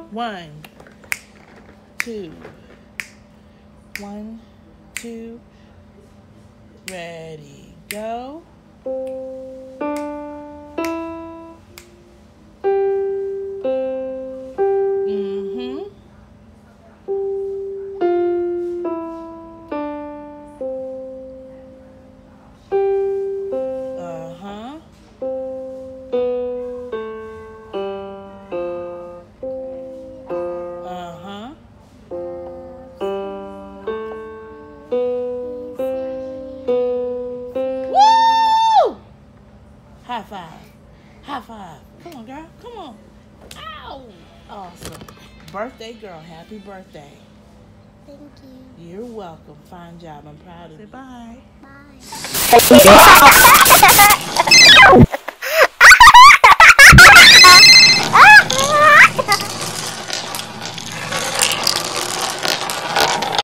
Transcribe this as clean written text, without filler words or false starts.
1, 2. 1, 2. Ready, go. High five. High five. Come on, girl. Come on. Ow. Awesome. Birthday girl. Happy birthday. Thank you. You're welcome. Fine job. I'm proud of you. Say bye. Bye.